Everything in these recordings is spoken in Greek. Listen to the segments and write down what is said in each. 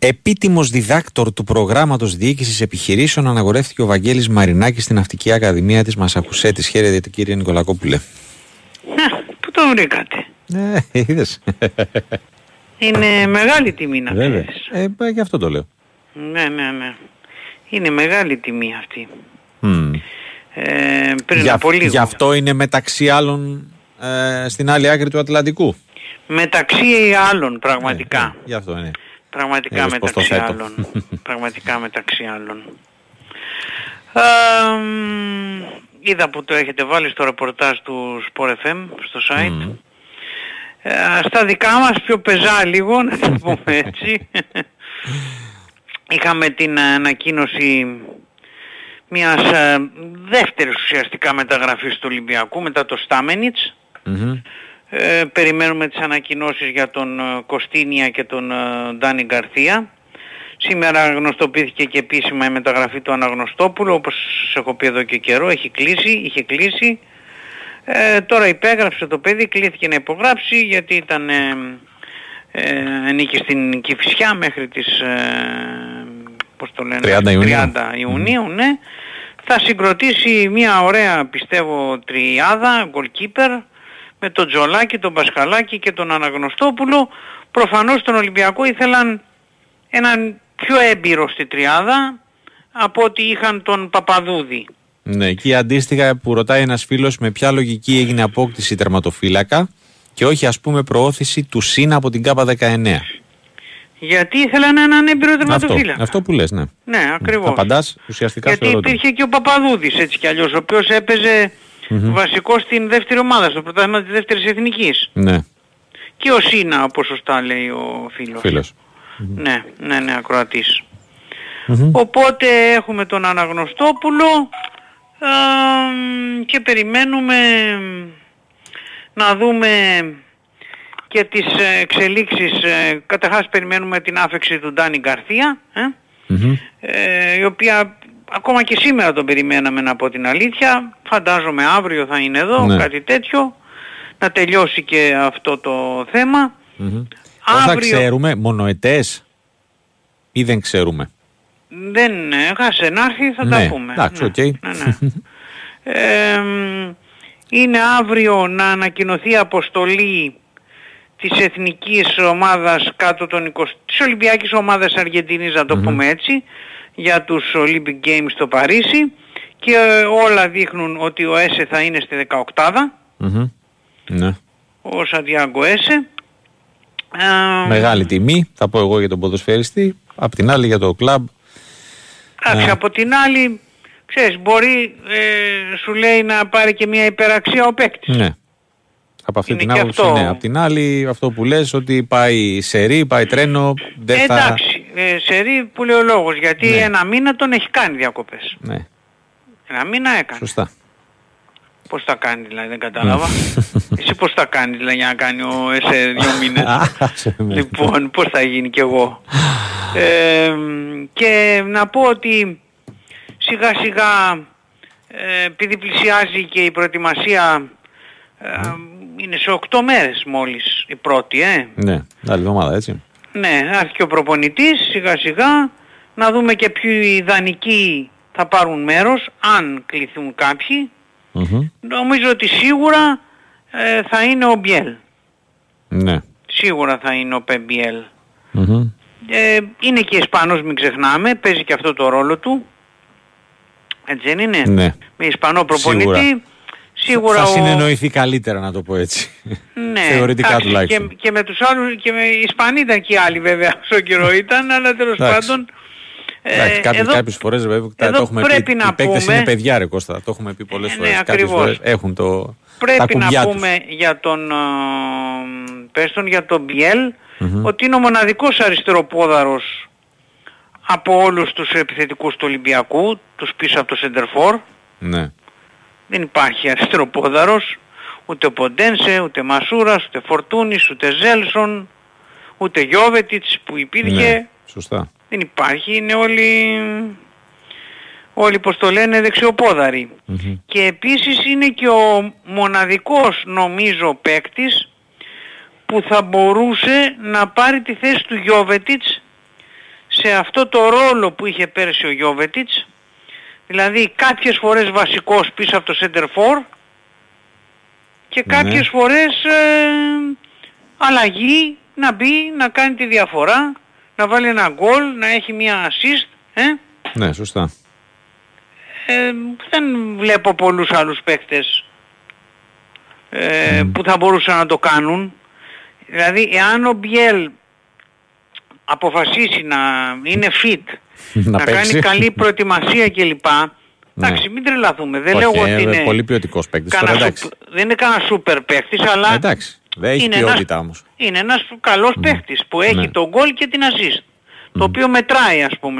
Επίτιμος διδάκτορ του προγράμματος διοίκησης επιχειρήσεων αναγορεύτηκε ο Βαγγέλης Μαρινάκης στην Ναυτική Ακαδημία της Μασαχουσέτης. Χαίρετε κύριε Νικολακόπουλε. Πού το βρήκατε? Είδες. Είναι μεγάλη τιμή να ξέρεις. Γι' αυτό το λέω. Ναι. Είναι μεγάλη τιμή αυτή. Πριν από λίγο. Γι' αυτό είναι μεταξύ άλλων στην άλλη άκρη του Ατλαντικού. Μεταξύ άλλων πραγματικά. Γι' αυτό είναι. Πραγματικά μεταξύ άλλων. Πραγματικά μεταξύ άλλων. Είδα που το έχετε βάλει στο ρεπορτάζ του Sport FM στο site. Στα δικά μας πιο πεζά λίγο, να το πούμε έτσι. Είχαμε την ανακοίνωση μιας δεύτερης ουσιαστικά μεταγραφής του Ολυμπιακού μετά το Στάμενιτς. Περιμένουμε τις ανακοινώσεις για τον Κωστίνια και τον Ντάνι Γκαρθία. Σήμερα γνωστοποιήθηκε και επίσημα η μεταγραφή του Αναγνωστόπουλου, όπως σας έχω πει εδώ και καιρό, είχε κλείσει. Τώρα υπέγραψε το παιδί, κλήθηκε να υπογράψει γιατί ανήκει στην Κηφισιά μέχρι τις 30 Ιουνίου. Ναι. Θα συγκροτήσει μια ωραία πιστεύω τριάδα, goalkeeper, με τον Τζολάκη, τον Πασχαλάκη και τον Αναγνωστόπουλο. Προφανώς τον Ολυμπιακό ήθελαν έναν πιο έμπειρο στη τριάδα από ότι είχαν τον Παπαδούδη. Ναι, και αντίστοιχα που ρωτάει ένας φίλος με ποια λογική έγινε απόκτηση τερματοφύλακα και όχι ας πούμε προώθηση του ΣΥΝ από την ΚΑΠΑ19. Γιατί ήθελαν έναν έμπειρο τερματοφύλακα. Αυτό που λες, ναι. Ναι, ακριβώς. Απαντάς ουσιαστικά στο ερώτημα. Γιατί υπήρχε και ο Παπαδούδης έτσι κι αλλιώς, ο οποίος έπαιζε βασικό στην δεύτερη ομάδα, στο πρωτάθλημα της δεύτερης εθνικής. Ναι. Και ο ΣΥΝΑ, όπως σωστά λέει ο φίλος. Ναι, ακροατής. Οπότε έχουμε τον Αναγνωστόπουλο και περιμένουμε να δούμε και τις εξελίξεις. Καταρχάς περιμένουμε την άφεξη του Ντάνι Γκαρθία, η οποία ακόμα και σήμερα τον περιμέναμε, να πω την αλήθεια. Φαντάζομαι αύριο θα είναι εδώ, κάτι τέτοιο, να τελειώσει και αυτό το θέμα. Θα ξέρουμε μονοετές ή δεν ξέρουμε? Δεν έχασε να έρθει, θα τα πούμε. Εντάξει, είναι αύριο να ανακοινωθεί αποστολή της εθνικής ομάδας κάτω των 20, της Ολυμπιακής ομάδας Αργεντινής, να το πούμε έτσι, για τους Olympic Games στο Παρίσι, και όλα δείχνουν ότι ο Έσε θα είναι στη 18η. Ναι. Ο Σαντιάγκο Έσε. Μεγάλη τιμή, θα πω εγώ για τον ποδοσφαιριστή, απ' την άλλη για το κλαμπ. Από την άλλη, ξέρεις, μπορεί σου λέει να πάρει και μια υπεραξία ο παίκτης. Ναι. Από αυτή την άποψη, ναι. Απ' την άλλη, αυτό που λες ότι πάει σερί, πάει τρένο, δεν θα... Εντάξει, σερί που λέει ο λόγος, γιατί ένα μήνα τον έχει κάνει διακοπές. Ναι. Ένα μήνα έκανε. Σωστά. Πώς θα κάνει δηλαδή, δεν κατάλαβα. Εσύ πώς θα κάνει δηλαδή για να κάνει ο ΕΣΕ 2 μήνες. Λοιπόν, πώς θα γίνει κι εγώ. Και να πω ότι σιγά σιγά επειδή πλησιάζει και η προετοιμασία, είναι σε 8 μέρες μόλις η πρώτη. Ναι, άλλη εβδομάδα έτσι. Ναι, άρχισε και ο προπονητής σιγά σιγά, να δούμε και ποιοι ιδανικοί θα πάρουν μέρος, αν κληθούν κάποιοι. Νομίζω ότι σίγουρα θα είναι ο Μπιέλ. Ναι. Σίγουρα θα είναι ο Μπιέλ. Είναι και Ισπανός, μην ξεχνάμε, παίζει και αυτό το ρόλο του. Έτσι δεν είναι? Ναι. Με Ισπανό προπονητή. Σίγουρα θα συνεννοηθεί καλύτερα, να το πω έτσι. Ναι. Θεωρητικά τουλάχιστον. Και με τους άλλους, και με οι Ισπανοί ήταν και οι άλλοι βέβαια όσο καιρό ήταν, αλλά τέλος πάντων. Κάποιες φορές βέβαια το έχουμε πει, οι παίκτες είναι παιδιά ρε Κώστα, το έχουμε πει πολλές φορές. Κάποιες φορές έχουν πρέπει να πούμε για τον για τον Μπιέλ, ότι είναι ο μοναδικός αριστεροπόδαρος από όλους τους επιθετικούς του Ολυμπιακού, τους πίσω από το Σεντερφόρ. Ναι. Δεν υπάρχει αριστεροπόδαρος, ούτε Ποντένσε, ούτε Μασούρας, ούτε Φορτούνης, ούτε Ζέλσον, ούτε Γιόβετιτς που υπήρχε. Ναι, σωστά. Δεν υπάρχει, είναι όλοι πως το λένε δεξιοπόδαροι. Και επίσης είναι και ο μοναδικός νομίζω παίκτης που θα μπορούσε να πάρει τη θέση του Γιόβετιτς σε αυτό το ρόλο που είχε πέρσι ο Γιόβετιτς, δηλαδή κάποιες φορές βασικός πίσω από το center for και κάποιες φορές αλλαγή, να μπει, να κάνει τη διαφορά, να βάλει ένα γκολ, να έχει μια assist. Ναι, σωστά. Δεν βλέπω πολλούς άλλους παίκτες που θα μπορούσαν να το κάνουν. Δηλαδή εάν ο Μπιέλ αποφασίσει να είναι fit, να κάνει καλή προετοιμασία κλπ. Εντάξει, μην τρελαθούμε. Δεν λέω ότι είναι πολύ ποιοτικός παίκτης. Δεν είναι κανένα σούπερ παίκτης, αλλά εντάξει, δεν έχει ποιότητα όμως. Είναι ένας καλός παίκτης που έχει τον γκολ και την assist. Το οποίο μετράει, ας πούμε,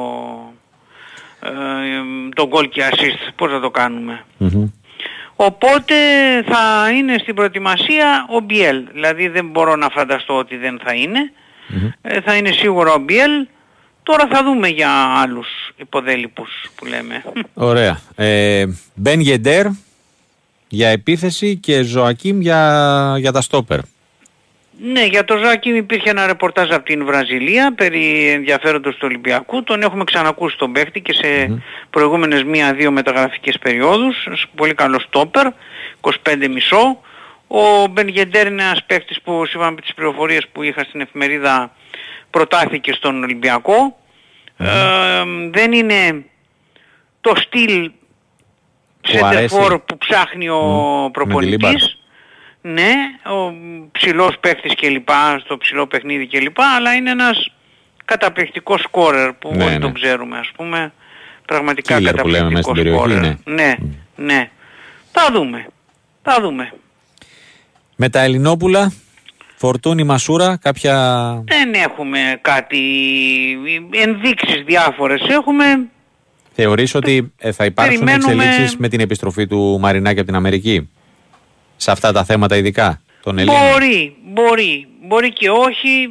το γκολ και assist. Πώς θα το κάνουμε. Οπότε θα είναι στην προετοιμασία ο Μπιέλ. Δηλαδή δεν μπορώ να φανταστώ ότι δεν θα είναι. Θα είναι σίγουρα ο Μπιέλ. Τώρα θα δούμε για άλλους υποδέλυπους που λέμε. Ωραία. Μπεν Γεντέρ για επίθεση και Ζωακίμ για τα στόπερ. Ναι, για τον Ζωακίμ υπήρχε ένα ρεπορτάζ από την Βραζιλία περί ενδιαφέροντος του Ολυμπιακού. Τον έχουμε ξανακούσει τον παίχτη και σε προηγούμενες 1-2 μεταγραφικές περιόδους. Πολύ καλό στόπερ, 25,5. Ο Μπεν Γεντέρ είναι ένας παίχτης που σύμφωνα με τις πληροφορίες που είχα στην εφημερίδα προτάθηκε στον Ολυμπιακό. Δεν είναι το στυλ center που ψάχνει ο προπονητής. Ναι, ο ψηλός παίχτης κλπ, στο ψηλό παιχνίδι κλπ, αλλά είναι ένας καταπληκτικός σκόρερ που όλοι τον ξέρουμε, ας πούμε. Πραγματικά καταπληκτικός σκόρερ. Ναι. Θα δούμε. Με τα Ελληνόπουλα, Φορτούνη, Μασούρα, κάποια... Δεν έχουμε κάτι, ενδείξεις διάφορες έχουμε. Θεωρείς ότι θα υπάρξουν εξελίξεις με την επιστροφή του Μαρινάκη από την Αμερική? Σε αυτά τα θέματα ειδικά των Ελλήνων. Μπορεί και όχι.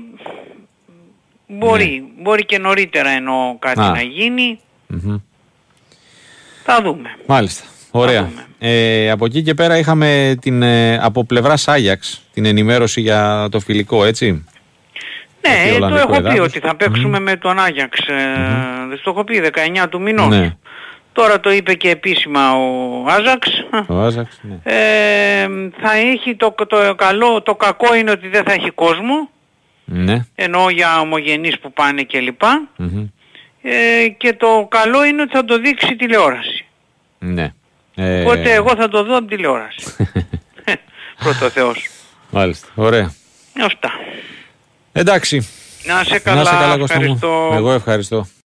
Μπορεί και νωρίτερα εννοώ κάτι να γίνει. Θα δούμε. Μάλιστα. Ωραία. Από εκεί και πέρα είχαμε από πλευράς Άγιαξ την ενημέρωση για το φιλικό, έτσι. Ναι, το έχω πει ότι θα παίξουμε με τον Άγιαξ. Δεν το έχω πει, 19 του μηνός. Ναι. Τώρα το είπε και επίσημα ο Άζαξ. Ναι. Θα έχει το κακό είναι ότι δεν θα έχει κόσμο. Ναι. Εννοώ για ομογενείς που πάνε κλπ. Και το καλό είναι ότι θα το δείξει τηλεόραση. Ναι. Οπότε εγώ θα το δω από τηλεόραση. Πρώτο Θεός. Μάλιστα. Ωραία. Αυτά. Εντάξει. Να σε καλά, ευχαριστώ. Εγώ ευχαριστώ.